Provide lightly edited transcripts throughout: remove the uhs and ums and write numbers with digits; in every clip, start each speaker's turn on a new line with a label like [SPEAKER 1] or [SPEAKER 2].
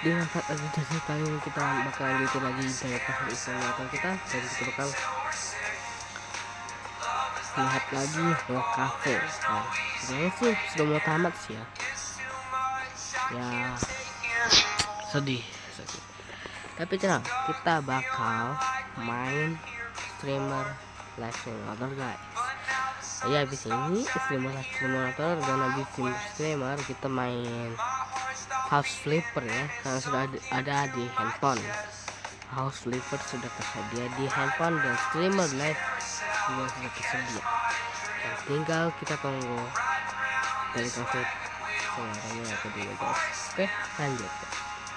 [SPEAKER 1] Dengan kata jasa kali ini kita bakal lanjutin lagi gaya pasar simulator kita, dan kita bakal lihat lagi ke cafe. Nah, sebenarnya sih sudah mau tamat sih ya. Ya sedih. Tapi tenang, kita bakal main streamer live simulator guys. Ya habis ini streamer live simulator, dan habis streamer kita main house flipper ya, karena sudah ada di handphone. House flipper sudah tersedia di handphone dan streamer live juga sudah tersedia. Dan tinggal kita tunggu dari cafe semuanya aku dulu guys. Oke, lanjut guys.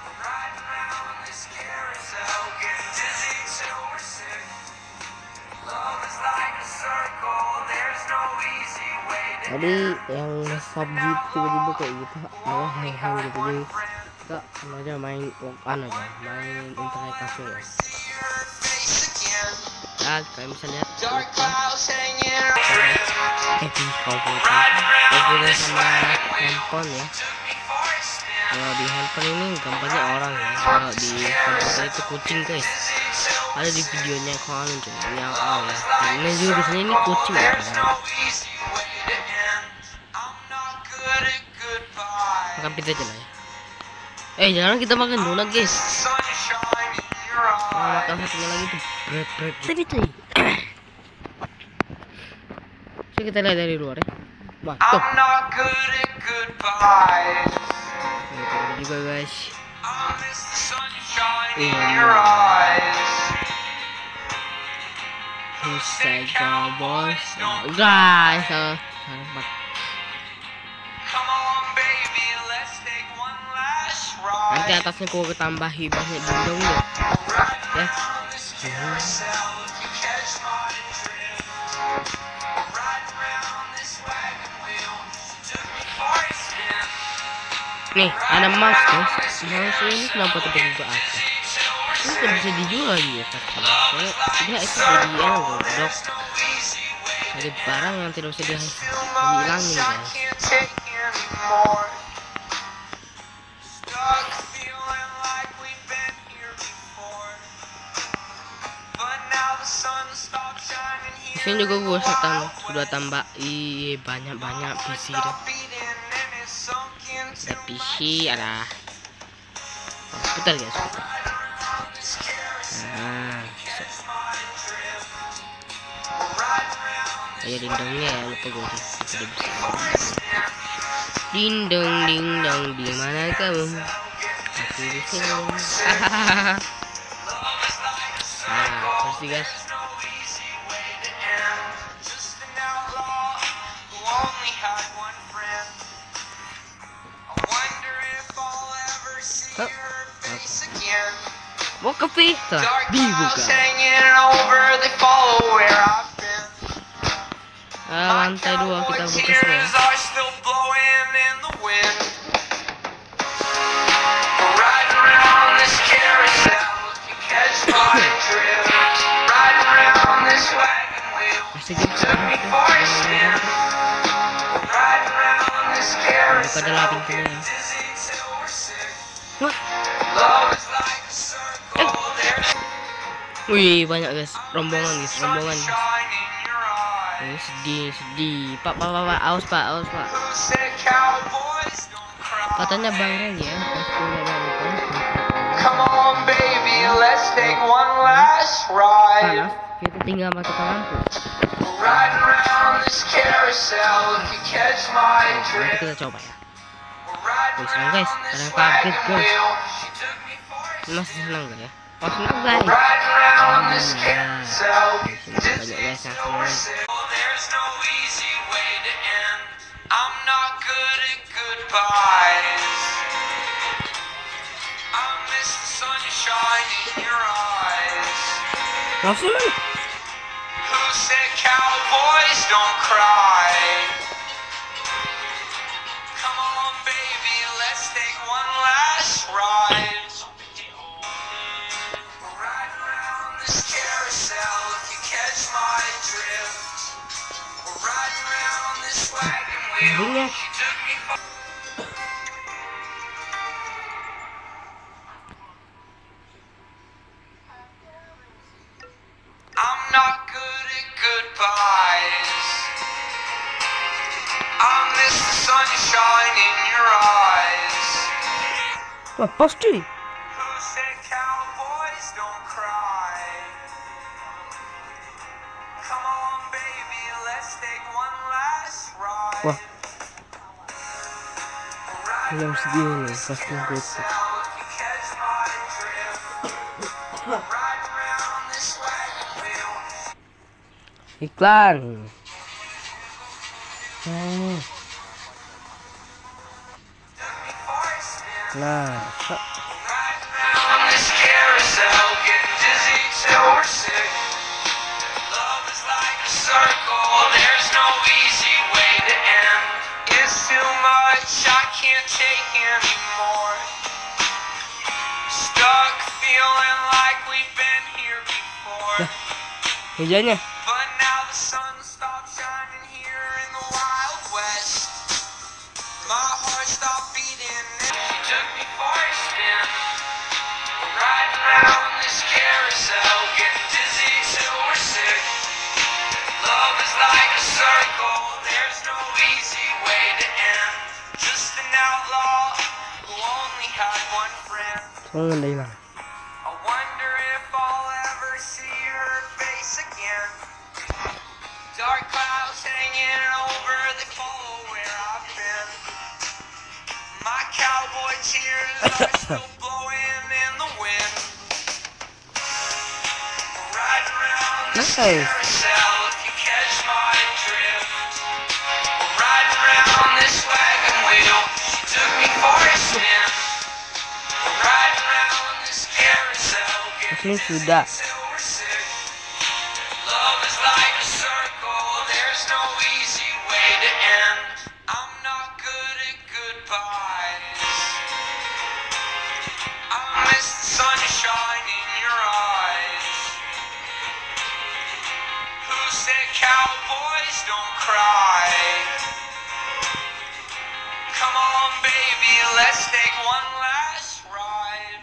[SPEAKER 1] Tadi yang stop gitu tiba-tiba kayak gitu, hang gitu, jadi kita aja main walk-on aja, main internet cafe ya. Nah, kalian bisa lihat komputer sama handphone ya. Kalau di handphone ini gambarnya orang ya, kalau di komputer itu kucing guys. Ada di videonya kawan tuh yang ya. Ini juga biasanya ini kucing ya. Makan pizza aja lah ya. Jangan kita makan donat guys. Makan satunya lagi tuh bread. Tapi tuh. Coba kita lihat dari luar ya. Wah, tuh. Ini juga guys. Guys, nanti atasnya aku tambahi banyak dongg ya. Nih ada mouse guys. Mouse ini kenapa tiba-tiba ada? Ini kan bisa dijual ya soalnya dia itu jadi dok. Jadi barang yang tidak bisa dihilangin guys. Sini juga gue sudah tambah banyak PC deh. Ada PC, ada komputer guys. Ayo dindongnya ya, lupa gue udah bisa. Dindong di mana kamu? Aku di sini. Terus nih guys. Mau kopi telah dibuka. Lantai 2 kita buka semua. Masih gitu. Buka adalah pintunya. Wah. Wih, banyak guys, rombongan. Sedih. Pak, awas pak. Katanya Bang Ren ya. Come on baby, let's take one last ride. Kita tinggal matikan lampu. Nanti kita coba ya. Wih, senang guys, kadang kaget guys. Masih senang gak ya? Oh, senang guys. Banyak guys yang senang. Langsung mana? Who said cowboys don't cry? Come on baby, let's take one last ride. Ride around this carousel if you catch my drift. Ride around this wagon wheel. She took me Wah, pos cuy. Wah, jam segini pasti gitu. Iklan. Nah, hujannya. Tunggu deh lah. Nice. Ini sudah.
[SPEAKER 2] Cowboys don't cry. Come on, baby, let's take one last ride.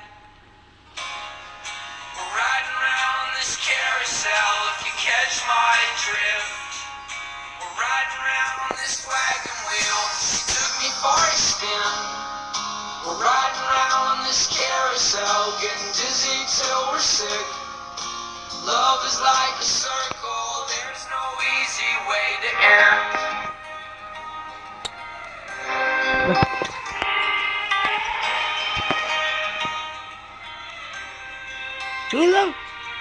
[SPEAKER 2] We're riding around this carousel, if you catch my drift. We're riding around this wagon wheel, she took me for a spin. We're riding around this carousel, getting dizzy till we're sick. Love is like a circle, there's no easy way to end.
[SPEAKER 1] Hilang.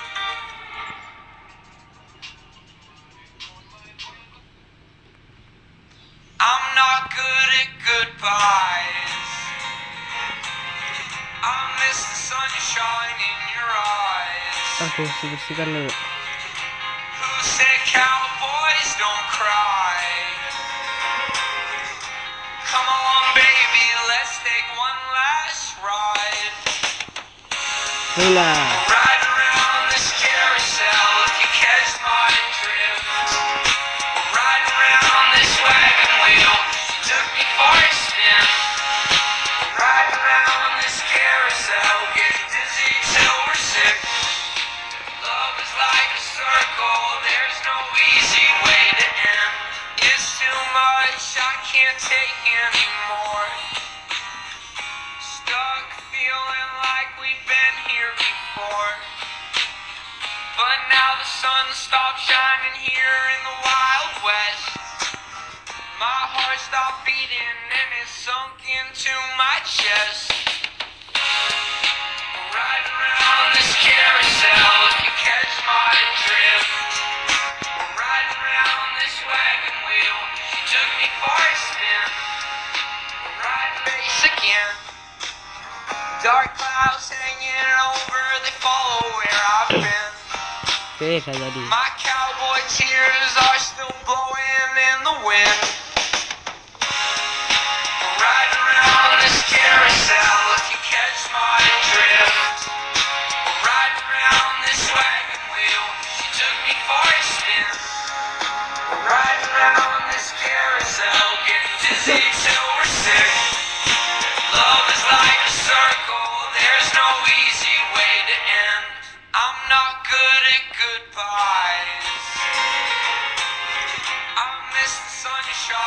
[SPEAKER 2] I'm not good at goodbyes. I miss the sunshine in your eyes.
[SPEAKER 1] Aku bersihkan dulu.
[SPEAKER 2] Who said cowboys don't cry? Come on, baby, let's take one last ride.
[SPEAKER 1] Hilang.
[SPEAKER 2] Ride around this carousel, if you catch my drift. Ride around this wagon wheel, she took me for a spin. Ride around this carousel, getting dizzy till we're sick. Love is like a circle, there's no easy way to end. It's too much, I can't take anymore. Stuck feeling like we've been here before. But now the sun stopped shining here in the Wild West. My heart stopped beating and it sunk into my chest. Riding around this carousel, if you catch my drift. Riding around this wagon wheel, she took me for a spin. Riding race again. Dark clouds hanging over, they follow where I've been.
[SPEAKER 1] Oke, saya jadi.
[SPEAKER 2] My cowboy tears are still blowing in the wind. Riding around this carousel, if you catch my drift. Riding around this wagon wheel, she took me for a spin. Riding around this carousel, getting dizzy till we're sick. Love is like a circle, there's no easy way to end. I'm not good at goodbyes. I miss the sunshine.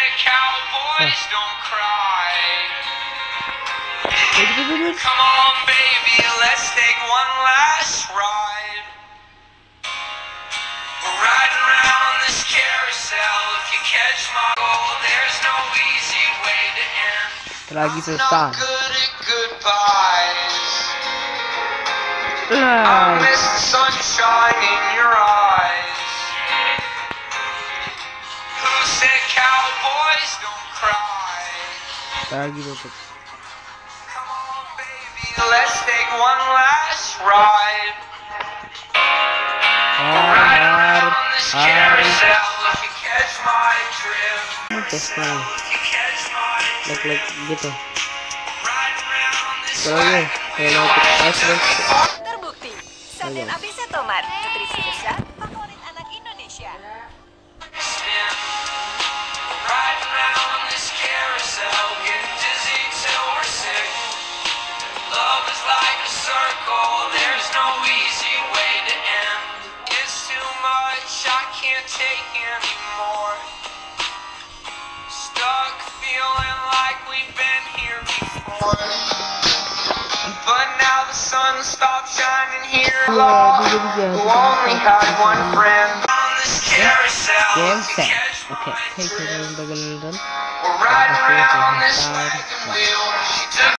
[SPEAKER 2] cowboys don't cry. Come on, baby, let's take one last ride. We're riding around this carousel. If you catch my goal, there's no easy way to end.
[SPEAKER 1] Lagi
[SPEAKER 2] I'm
[SPEAKER 1] susah.
[SPEAKER 2] not good at goodbyes. I miss the sunshine in your eyes. Who said cowboys don't cry?
[SPEAKER 1] Lagi tutup.
[SPEAKER 2] Come on, baby, let's take one last ride. Riding around this carousel, if you catch my drift.
[SPEAKER 1] Tesnya
[SPEAKER 2] If you catch my drift.
[SPEAKER 1] like gitu.
[SPEAKER 2] Riding around this
[SPEAKER 1] Kalau ini kalau mau terus
[SPEAKER 3] Terbukti, sarden api setomar, nutrisi besar, favorit anak Indonesia.
[SPEAKER 2] spin. Riding around this carousel, getting dizzy till we're sick. Love is like a circle, there's no easy way to end. It's too much, I can't take anymore. Stuck feeling like we've been here before. But now the sun stopped shining here alone. Who only had one friend on this carousel.
[SPEAKER 1] game
[SPEAKER 2] To
[SPEAKER 1] set.
[SPEAKER 2] catch
[SPEAKER 1] Oke,
[SPEAKER 2] my
[SPEAKER 1] saya
[SPEAKER 2] drift.
[SPEAKER 1] bagian nonton.
[SPEAKER 2] We're riding around this wagon wheel. She took